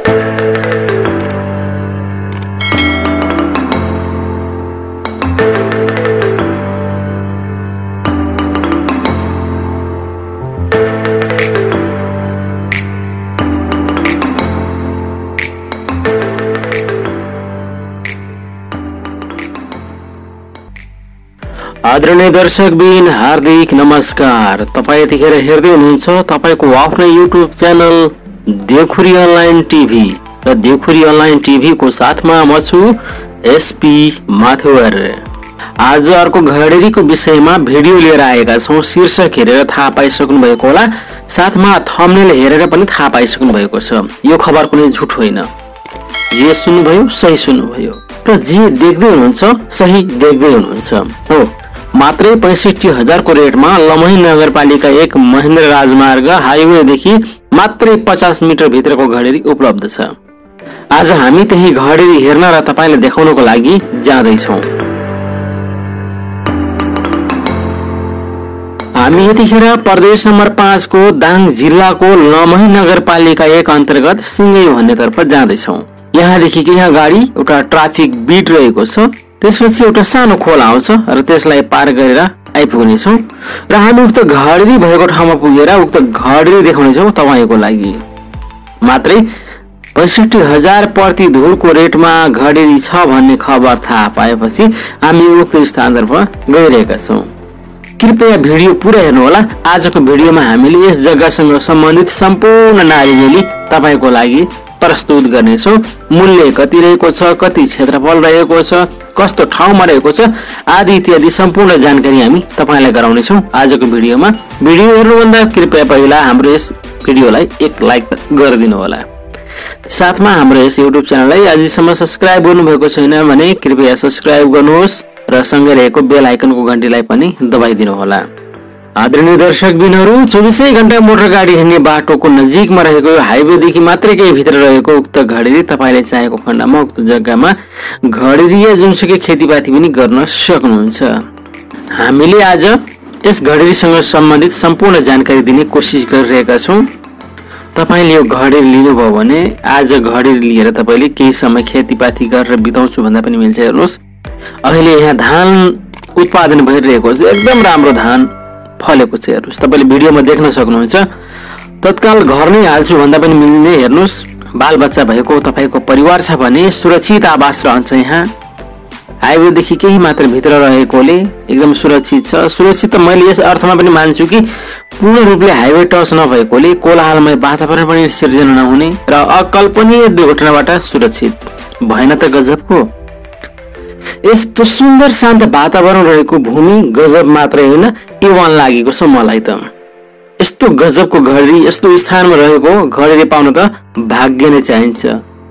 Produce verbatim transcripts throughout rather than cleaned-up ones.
आदरणीय दर्शकबिन हार्दिक नमस्कार। तपाई यतिखेर हेर्दै हुनुहुन्छ तपाईको आफ्नो YouTube channel Dekhuri online TV र देखुरी अनलाइन टिभी को साथमा म छु एसपी माथुवर। आज अर्को घडेरीको विषयमा भिडियो लिएर आएका छौं। शीर्षक हेरेर थाहा पाइसक्नु भएको होला, साथमा थम्बनेल हेरेर पनि थाहा पाइसक्नु भएको छ। यो खबर कुनै झुट होइन। जे सुन्नुभयो सही सुन्नुभयो र जे देख्दै हुनुहुन्छ सही देख्दै हुनुहुन्छ। हो, मात्रै पैंसठी हजार को रेटमा लमही नगरपालिका एक महेन्द्र राजमार्ग हाइवेदेखि मात्रै पचास मिटर भित्रको घडेरी उपलब्ध छ। आज हामी त्यही घडेरी हेर्न र तपाईलाई देखाउनको लागि जाँदैछौँ। हामी यतिखेर प्रदेश नम्बर पाँच को दाङ जिल्लाको लमही नगरपालिका एक अन्तर्गत सिंगै भन्ने तर्फ जाँदैछौँ। यहाँदेखि यहाँ गाडी एउटा ट्राफिक बिट रहेको छ, त्यसपछि एउटा सानो खोला आउँछ र त्यसलाई पार गरेर आइपुग्नेछौँ र हामी उक्त घडेरी भएको ठाउँमा पुगेर उक्त घडेरी देखाउनेछौँ तपाईको लागि। मात्रै पैंसठी हजार प्रति धुरको रेटमा घडेरी छ भन्ने खबर थाहा पाएपछि हामी उक्त स्थानतर्फ गइरहेका छौँ। कृपया भिडियो पुरा हेर्नुहोला। आजको भिडियोमा हामीले यस जग्गासँग सम्बन्धित सम्पूर्ण नारीगेली तपाईको लागि प्रस्तुत गर्नेछौँ। मूल्य कति रहेको छ, कति क्षेत्रफल रहेको छ, कस्तो ठाउँमा रहेको छ आदि इत्यादि सम्पूर्ण जानकारी हामी तपाईलाई गराउनेछौँ आजको भिडियोमा। भिडियो हेर्नुभन्दा कृपया पहिला हाम्रो यस भिडियोलाई एक लाइक गरिदिनु होला। साथमा हाम्रो यस युट्युब च्यानललाई अझैसम्म सब्स्क्राइब गर्नुभएको छैन भने कृपया सब्स्क्राइब गर्नुहोस् र सँगै रहेको बेल आइकनको घण्टीलाई पनि दबाइदिनु होला। आदरणीय दर्शकबिनहरू, चौबिसै घण्टा मोटर गाडी हिँड्ने बाटोको नजिकमा रहेको हाइवेदेखि मात्रै केही भित्र रहेको उक्त घडेरी तपाईले चाहेको खण्डमा उक्त जग्गामा घडेरीय जुनसुकै खेतीपाती पनि गर्न सक्नुहुन्छ। हामीले आज यस घडेरीसँग सम्बन्धित सम्पूर्ण जानकारी दिने कोसिस गरिरहेका छौँ। तपाईले यो घडेरी लिनुभयो भने आज घडेरी लिएर तपाईले केही समय खेतीपाती गरेर बिताउँछु भन्दा पनि मिल्छ। हेर्नुहोस्, अहिले यहाँ धान उत्पादन भइरहेको छ, एकदम राम्रो धान फलेको छ। हेर्नुहोस्, तपाईले भिडियोमा देख्न सक्नुहुन्छ। तत्काल घर नै हाल्छु भन्दा पनि मिल्ने। हेर्नुहोस्, बाल बच्चा भएको तपाईको परिवार छ भने सुरक्षित आवास रहन्छ। यहाँ हाइवेदेखि केही मात्र भित्र रहेकोले एकदम सुरक्षित छ। सुरक्षित त मैले यस अर्थमा पनि मान्छु कि पूर्ण रूपले हाइवे टच नभएकोले कोलाहलमय वातावरण पनि सिर्जना नहुने र अकल्पनीय दुर्घटनाबाट सुरक्षित। भएन त गजबको। यस्तो सुन्दर शान्त वातावरण रहेको भूमि गजब मात्रै होइन, इवान लागेको छ मलाई त। यस्तो गजबको घडेरी यस्तो स्थानमा रहेको घडेरी पाउन त भाग्य नै चाहिन्छ।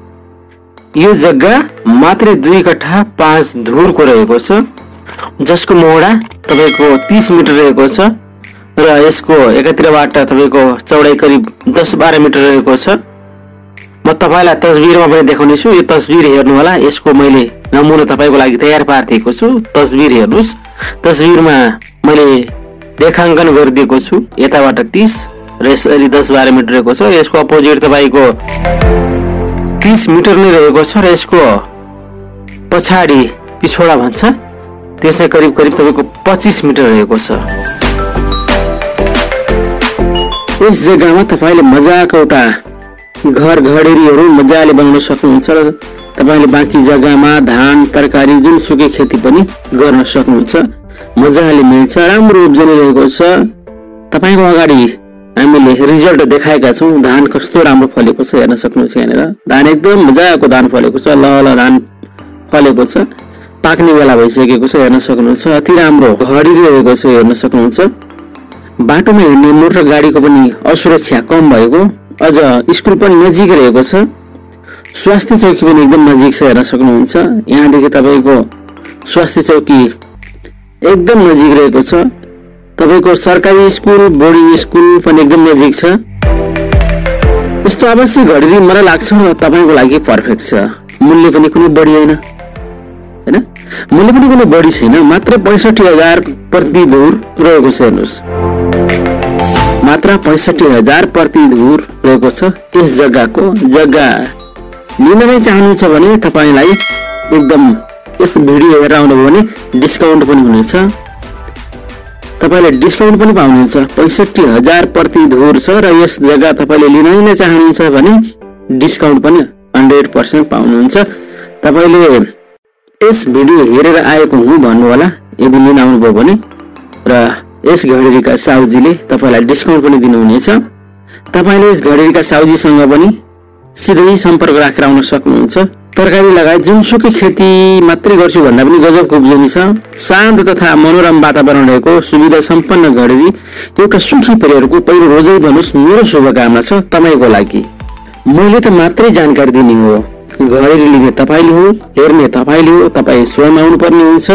यो जग्गा मात्रै दुई कट्ठा पाँच धुरको रहेको छ, जसको मोहडा तपाईको तीस मिटर रहेको छ र यसको एकातिरबाट तपाईको चौडाइ करिब दस बाह्र मिटर रहेको छ। म तपाईलाई तस्बिरमा पनि देखाउने छु। यो तस्बिर हेर्नु होला। यसको मैले नमुना तपाईको लागि तयार पारिदिएको छु। तस्बिर हेर्नुस्। तस्बिरमा मैले रेखाङ्कन गरिदिएको छु। यताबाट तीस र यसरी दस बाह्र मिटर रहेको छ। यसको अपोजिट तपाईको तीस मिटर नै रहेको छ र यसको पछाडि पिछोडा भन्छ त्यसै करिब करिब तपाईको पच्चीस मिटर रहेको छ। यस जग्गामा तपाईले मजाको एउटा घर घडेरीहरू मजाले बनाउन सक्नुहुन्छ र तपाईले बाँकी जग्गामा धान तरकारी जुनसुकै खेती पनि गर्न सक्नुहुन्छ। मजाले मिल्छ, राम्रो उब्जनी रहेको छ। तपाईको अगाडि हामीले रिजल्ट देखाएका छौँ। धान कस्तो राम्रो फलेको छ हेर्न सक्नुहुन्छ। यहाँनिर धान एकदम मजाको धान फलेको छ, लहल धान फलेको छ, पाक्ने बेला भइसकेको छ। हेर्न सक्नुहुन्छ अति राम्रो घडेरी रहेको छ। हेर्न सक्नुहुन्छ बाटोमा हिँड्ने मोटर गाडीको पनि असुरक्षा कम भएको, अझ स्कुल पनि नजिक रहेको छ, स्वास्थ्य चौकी पनि एकदम नजिक छ। हेर्न सक्नुहुन्छ यहाँदेखि तपाईको स्वास्थ्य चौकी एकदम नजिक रहेको छ। तपाईको सरकारी स्कुल बोर्डिङ स्कुल पनि एकदम नजिक छ। यस्तो आवश्यक घडेरी मलाई लाग्छ तपाईको लागि पर्फेक्ट छ। मूल्य पनि कुनै बढी होइन हैन, मूल्य पनि कुनै बढी छैन। मात्र पैंसठी हजार प्रति धुर रहेको छ। हेर्नुहोस्, मात्र पैंसठी हजार प्रति धुर रहेको छ। यस जग्गाको जग्गा लिन नै चाहनुहुन्छ भने तपाईलाई एकदम यस भिडियो हेरेर आउनुभयो भने डिस्काउन्ट पनि हुनेछ। तपाईले डिस्काउन्ट पनि पाउनुहुन्छ। पैंसठी हजार प्रति धुर छ र यस जग्गा तपाईले लिन नै चाहनुहुन्छ भने डिस्काउन्ट पनि हन्ड्रेड पर्सेंट पाउनुहुन्छ। तपाईले यस भिडियो हेरेर आएको हुँ भन्नु होला यदि लिन आउनुभयो भने र यस घडेरीका साउजीले तपाईलाई डिस्काउन्ट पनि दिनुहुनेछ। तपाईले यस घडेरीका साउजीसँग पनि सिधै सम्पर्क राखेर आउन सक्नुहुन्छ। तरकारी लगायत जुनसुकै खेती मात्रै गर्छु भन्दा पनि गजबको उब्जनी छ। शान्त तथा मनोरम वातावरण रहेको सुविधा सम्पन्न घडेरी एउटा सुखी परिवारको पहिलो रोजै बनोस् मेरो शुभकामना छ तपाईको लागि। मैले त मात्रै जानकारी दिने हो। घडेरी लिने तपाईले हो, हेर्ने तपाईले हो, तपाई स्वयं आउनु पर्ने हुन्छ।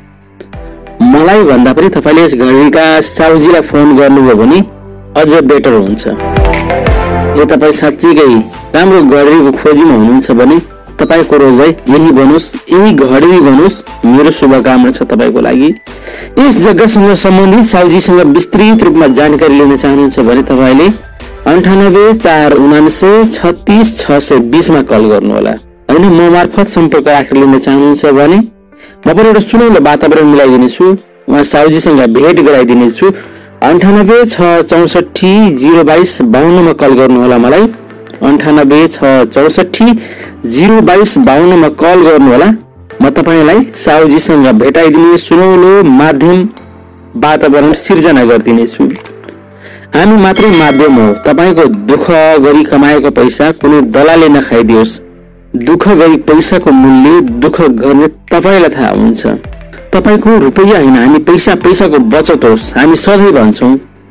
मलाई भन्दा पनि तपाईले यस घडेरीका साउजीलाई फोन गर्नुभयो भने अझ बेटर हुन्छ। यो तपाई साच्चै राम्रो घडेरीको खोजीमा हुनुहुन्छ भने तपाईको रोजै यही बनोस्, यही घडेरी बनोस् मेरो शुभकामना छ तपाईको लागि। यस जग्गासँग सम्बन्धित साउजीसँग विस्तृत रूपमा जानकारी लिन चाहनुहुन्छ भने तपाईले अन्ठानब्बे चार उनान्सय छत्तीस छ सय बीस मा कल गर्नु होला। हैन म मार्फत सम्पर्क राखेर लिन चाहनुहुन्छ भने म पनि एउटा सुनौलो वातावरण मिलाइदिने छु। उहाँ साउजीसँग भेट गराइदिने छु। अन्ठानब्बे छ चौसठी जीरो बाइस बाउन्न मा कल गर्नु होला मलाई। अन्ठानब्बे छ चौसठी जीरो बाइस बाउन्न मा कल गर्नु होला। म तपाईलाई साउजीसँग भेटाइदिने सुनौलो माध्यम वातावरण सिर्जना गरिदिने छु। हामी मात्रै माध्यम हो। तपाईको दुःख गरी कमाएको पैसा कुनै दलालले नखाइदियोस्। दुःख गरी पैसाको मूल्य दुःख गर्ने तपाईलाई थाहा हुन्छ। तपाईको रुपैयाँ हैन हामी पैसा पैसाको बचत होस् हामी सधैँ भन्छौं।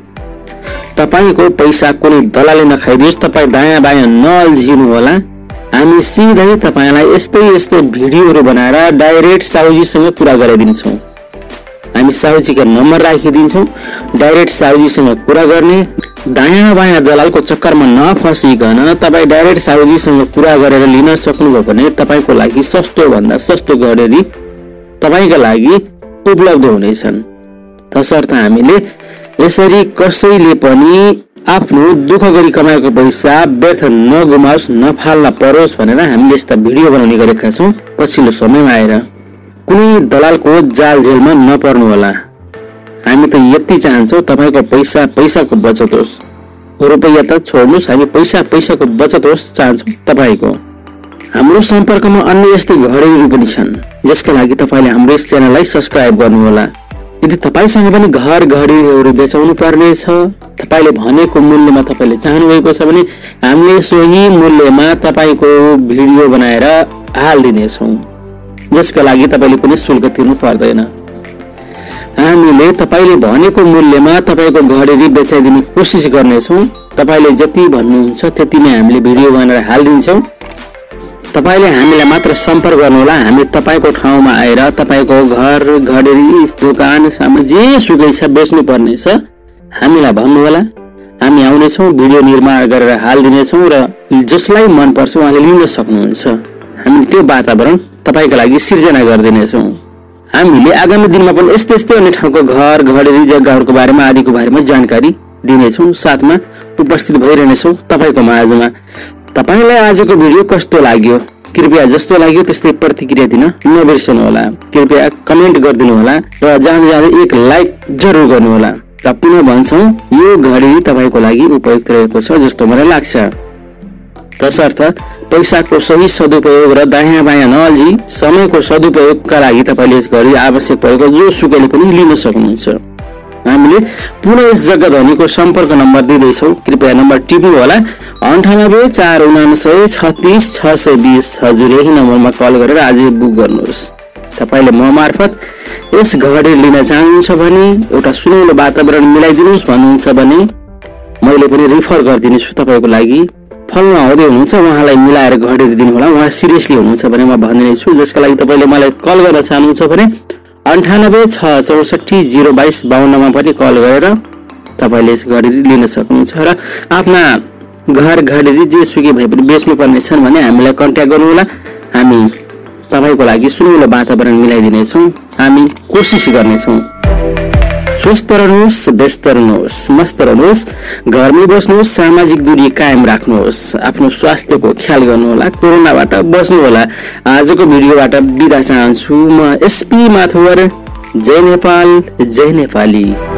तपाईको पैसा कुनै दलालले नखाइदियोस्। तपाई दायाँ बायाँ नअल्झिनु होला। हामी सिधै तपाईलाई यस्तै यस्तै भिडियोहरु बनाएर डाइरेक्ट साउजीसँग कुरा गराइदिन्छौं। हामी साउजीका नम्बर राखिदिन्छौं। डाइरेक्ट साउजीसँग कुरा गर्ने, दायाँ बायाँ दलालको चक्करमा नफसिकन तपाई डाइरेक्ट साउजीसँग कुरा गरेर लिन सक्नुभयो भने तपाईको लागि सस्तो भन्दा सस्तो घडेरी तपाईका लागि उपलब्ध हुनेछन्। तसर्थ हामीले यसरी कसैले पनि आफ्नो दुःख गरी कमाएको पैसा व्यर्थ नगुमाओस्, नफाल्न परोस् भनेर हामीले यस्ता भिडियो बनाउने गरेका छौं। पछिल्लो समयमा आएर कुनै दलालको जाल झेलमा नपर्नु होला। हामी त यति चाहन्छौं तपाईको पैसा पैसाको बचत होस्। रुपैयाँ त छोड्नुस्, हामी पैसा पैसाको बचत होस् चाहन्छौं तपाईको। हाम्रो सम्पर्कमा अन्य यस्तै घडेरीहरु पनि छन् जसका लागि तपाईले हाम्रो यस च्यानललाई सब्स्क्राइब गर्नु होला। यदि तपाईसँग पनि घर घडेरीहरु बेचाउनु पर्ने छ, तपाईले भनेको मूल्यमा तपाईले चाहनु भएको छ भने हामीले सोही मूल्यमा तपाईको भिडियो बनाएर हाल्दिने छौं जसका लागि तपाईले कुनै शुल्क तिर्नु पर्दैन। हामीले तपाईले भनेको मूल्यमा तपाईको घडेरी बेचाइदिने कोसिस गर्ने छौं। तपाईले जति भन्नुहुन्छ त्यति नै हामीले भिडियो बनाएर हाल्दिन्छौं। तपाईले हामीलाई मात्र सम्पर्क गर्नु होला। हामी तपाईको ठाउँमा आएर तपाईको घर घडेरी दोकान सामान जे सुकै छ बेच्नु पर्ने छ हामीलाई भन्नु होला। हामी आउने छौं, भिडियो निर्माण गरेर हाल्दिने छौं र जसलाई मन पर्छ उहाँले लिन सक्नुहुन्छ। हामी त्यो वातावरण तपाईका लागि सिर्जना गर्दिने छौं। हामीले आगामी दिनमा पनि यस्तै यस्तै अन्य ठाउँको घर घडेरी जग्गाहरुको बारेमा आदिको बारेमा जानकारी दिने छौं। साथमा उपस्थित भइरहने छौं तपाईको माझमा। तपाईलाई आजको भिडियो कस्तो लाग्यो कृपया जस्तो लाग्यो त्यस्तै प्रतिक्रिया दिन नबिर्सनु होला। कृपया कमेन्ट गरिदिनु होला र जाँदै जाँदै एक लाइक जरुर गर्नु होला। र पुनः भन्छौं यो घडेरी तपाईको लागि उपयुक्त रहेको छ जस्तो मलाई लाग्छ। तसर्थ पैसाको सही सदुपयोग र दायाँ बायाँ नअल्झी समयको सदुपयोगका लागि तपाईले यस घडेरी आवश्यक परेको जो सुकैले पनि लिन सक्नुहुन्छ। हामीले पुनः यस जग्गा धनीको सम्पर्क नम्बर दिँदैछौं। कृपया नम्बर टिप्नु होला। अन्ठानब्बे चार उनान्सय छत्तीस छ सय बीस हजुर यही नम्बरमा कल गरेर आजै बुक गर्नुहोस्। तपाईले म मार्फत यस घडेरी लिन चाहनुहुन्छ भने एउटा सुनौलो वातावरण मिलाइदिनुस् भन्नुहुन्छ भने मैले पनि रिफर गर्दिने छु तपाईको लागि। फलमा हुँदै हुनुहुन्छ उहाँलाई मिलाएर घडेरी दिनु होला। उहाँ सिरियसली हुनुहुन्छ भने म भन्दिने छु। जसका लागि तपाईले मलाई कल गर्न चाहनुहुन्छ भने अन्ठानब्बे छ चौसठी जीरो बाइस बाउन्न मा पनि कल गरेर तपाईले यस घडेरी लिन सक्नुहुन्छ र आफ्ना घर घडेरी जे सुकै भए पनि बेच्नु पर्ने छन् भने हामीलाई कन्ट्याक्ट गर्नु होला। हामी तपाईको लागि सुनौलो वातावरण मिलाइदिने छौं। हामी कोसिस गर्ने छौं। स्वस्थ रहनुहोस्, व्यस्त रहनुहोस्, मस्त रहनुहोस्, घरमै बस्नुहोस्, सामाजिक दूरी कायम राख्नुहोस्, आफ्नो स्वास्थ्यको ख्याल गर्नुहोला, कोरोनाबाट बस्नुहोला। आजको भिडियोबाट बिदा चाहन्छु म एसपी माथुवर। जय नेपाल, जय नेपाली।